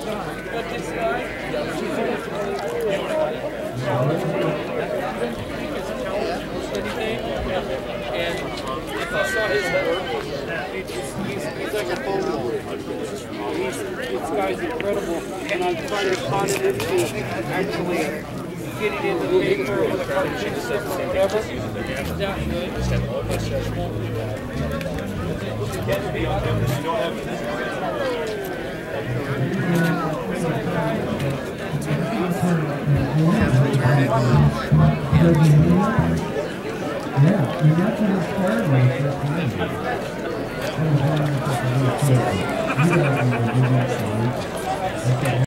And if I saw his work, he's like a phone ball. This guy's incredible, and I'm trying to con it into actually get it into the paper or the cartridge system or whatever. Is that Yeah, and that's what inspired me for this time.